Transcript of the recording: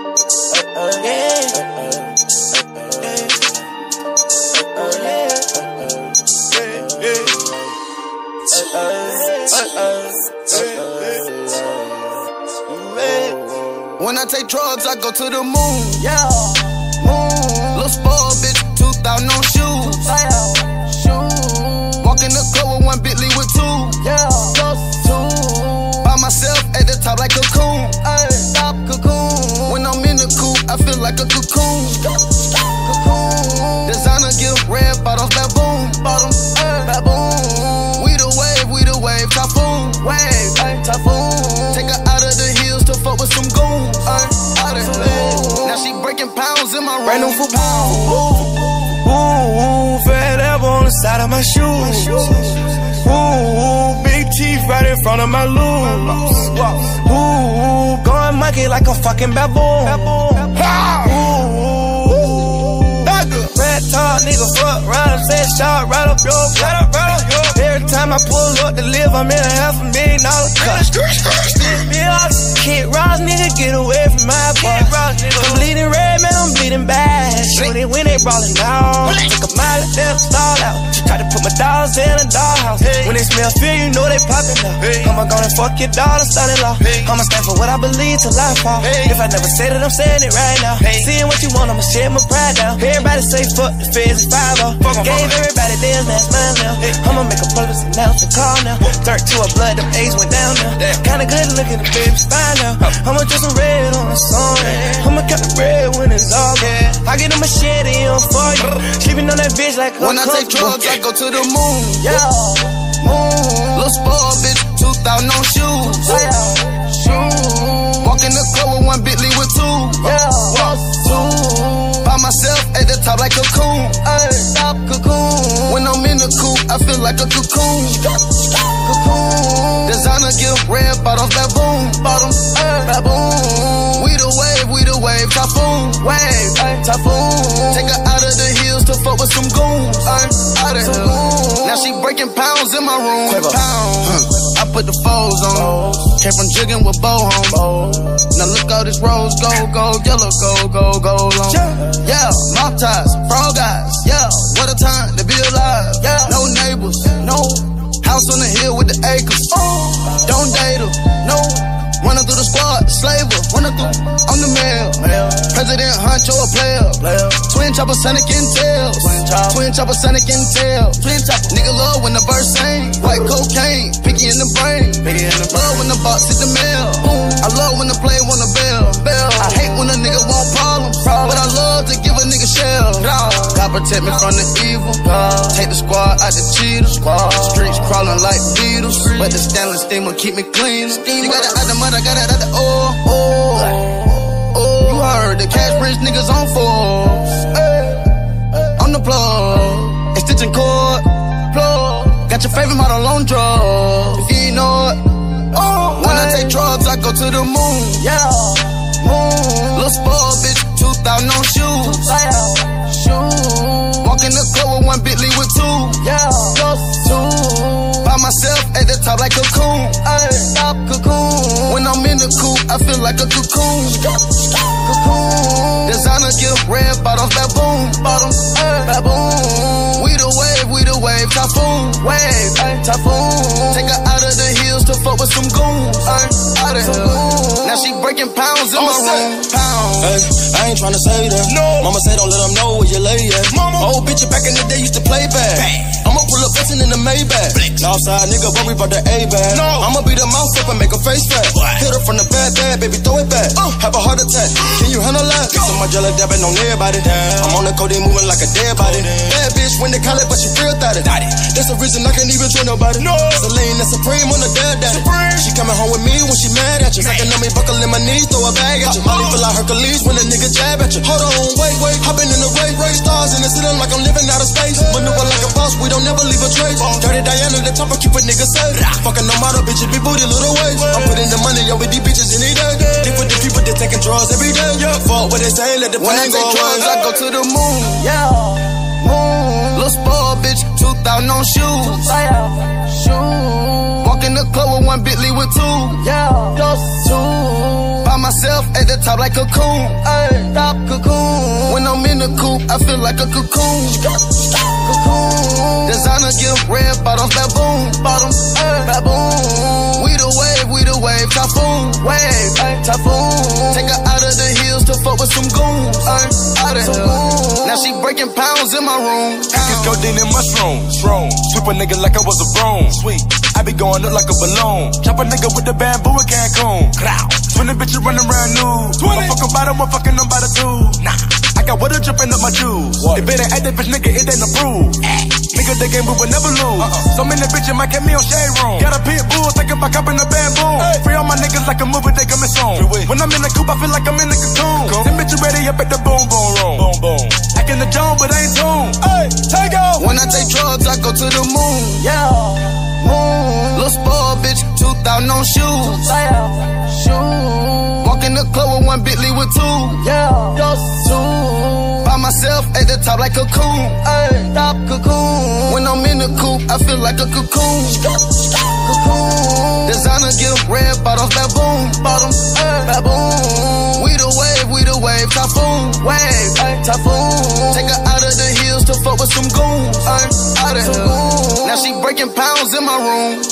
When I take drugs, I go to the moon. Yeah, moon. Little spoiled bitch, 2,000 on shoes. Walk in the club with one Bentley with two. Yeah, just two. By myself at the top like a cocoon. Ay, stop cocoon. When I'm in the coupe, I feel like a cocoon. Cocoon. Designer gift, red bottoms, baboon. Bottoms, baboon. We the wave, typhoon. Wave, ay, typhoon. Take her out of the hills to fuck with some goons. Now she breaking pounds in my room. Brand new for pound. Ooh, fat apple on the side of my shoes. Ooh, big teeth right in front of my loose. Ooh, going monkey like a fucking baboon. Ooh, red top nigga fuck round, set shot right up your butt. Every time I pull up to live, I'm in a $500,000 cut. Kid Ross, nigga, get away from my boy. I'm bleeding red, man, I'm bleeding bad. Shoot it when they brawling down. Took a mile, let them stall out. Try to put my dogs in a dollhouse. When they smell fear, you know they poppin' up. I'ma gonna fuck your daughter, son-in-law. I'ma stand for what I believe till I fall. If I never said it, I'm saying it right now. Seeing what you want, I'ma shed my pride down. Everybody say fuck the feds and 5-0. Gave everybody theirs, that's mine now. I'ma make a purpose announce and call now. Dirt to a blood, them A's went down now. Kinda good looking, the baby's fine now. I'ma dress some red on the song. I'ma cut the red when it's all gone. I get a machete on for you. Sleeping on that bitch like when I take drugs, I go to the moon. Yeah, moon. Little spoiled bitch, 2,000 on shoes. Walk in the club with one Bentley with two. Yeah, two. By myself at the top like a cocoon. Ay, stop cocoon. When I'm in the coupe, I feel like a cocoon. Cocoon. Designer gift, red bottoms, baboon. Bottoms, baboon. We the wave, typhoon. Wave, ay, typhoon. Take her out of the hills to fuck with some goons. Ay, out of here. Now she breaking pounds in my room. Pounds. I put the foes on. Came from jigging with Bo home. Now look all this rose, gold, yellow, gold long. Yeah, mouth ties, frog eyes. Yeah, what a time to be alive. Yeah, no neighbors, no house on the hill with the acres. Don't date her, no. Running through the squad, slaver. Running through on the mail. President Huncho a player. Twin chopper, Sonic and Tails. Twin chopper, Sonic and Tails. Twin chopper, nigga love when the verse sing. White cocaine, picky in the brain. Love when the box hit the mail. I love when the play want a bell. I hate when a nigga want problems, but I love to give a nigga shell. God protect me from the evil. Take the squad out the cheaters. Streets crawling like beetles, but the stainless steamer keep me clean. You got it out the mud, I got it out the oil. You heard the cash rich niggas on force. On the plug, extension cord, plug. Got your favorite model on drugs. If you ain't know it. When I take drugs, I go to the moon. Yeah, moon. Little spoiled bitch, 2,000 on shoes. Walk in the club with one Bentley with two. Yeah, just two. By myself at the top like a cocoon. Ay, stop cocoon. When I'm in the coupe, I feel like a cocoon. Cocoon. Designer gift, red bottoms, baboon. Bottoms, baboon. We the wave, typhoon. Wave, ay, typhoon. Take her out of the hills to fuck with some goons. Ay, out of here. Now she breaking pounds in my room. Pounds. Hey, I ain't tryna say that. No. Mama say don't let them know where you lay at. Mama. Old bitch back in the day used to play bad. I'ma pull up flexing in the Maybach. Northside nigga worry about the A-bag. No. I'ma beat her mouth up and make her face fat. Hit her from the bad, baby, throw it back. Have a heart attack. Can you handle that? So my jelly dabbing on everybody. I'm on the codeine moving like a dead body. Bad bitch when they call it, but she real thotty. That's the reason I can't even trust nobody. No. Celine and Supreme on the dad daddy. She coming home with me when she mad at you. Sucking on me, buckle in my knees, throw a bag at you. Molly feel like Hercules when a nigga jab at you. Hold on, wait, hopping in the race, stars in the ceiling like I'm living out of space. Maneuver like a boss, we don't never leave a trace. Dirty Diana, the top, I keep a nigga safe. Fucking no model, bitches, be booty, little ways. I'm putting the money up with these bitches any day. Deep with the people that taking drugs every day. Fuck what they say, let the plan go away. I go to the moon. Yeah, moon. Little spoiled bitch, 2,000 on shoes. Walk Walk in the club with one Bentley with two. Yeah, just two. By myself at the top like a cocoon. Ay, top cocoon. When I'm in the coupe, I feel like a cocoon. Cocoon. Designer give red bottoms, baboon. Bottoms, baboon. We the wave, typhoon. Wave, typhoon. Take her out of the hills to fuck with some goons. Out of here. Now she breaking pounds in my room. It's codeine and mushrooms. Strong. Sweep a nigga like I was a broom. Sweet. I be going up like a balloon. Chop a nigga with the bamboo in Cancun. 20 bitches running around nude. I'm fucking by them, I'm fucking them by the two. Nah. I got water dripping up my shoes. If it ain't active, bitch, nigga, it ain't approved. Nigga, the game we will never lose. So many bitches might get me on shade room. Got a pit bull, thinking about copping a bamboo. Free all my niggas like a movie, they coming soon. When I'm in the coupe, I feel like I'm in the cocoon. Them bitches ready up at the boom boom room. Boom boom. Acting the Jones, but ain't tuned. Hey, take off. When I take drugs, I go to the moon. Yeah, moon. Little spoiled bitch, 2,000 on shoes. Shoes. Walk in the club with one Bentley with two. Yeah, just two. By myself at the top like a cocoon. Ay, top cocoon. When I'm in the coupe, I feel like a cocoon. Cocoon. Designer give red bottoms, baboon. Bottoms, baboon. We the wave, typhoon. Wave, typhoon. Take her out of the hills to fuck with some goons. Out of here. Now she breaking pounds in my room.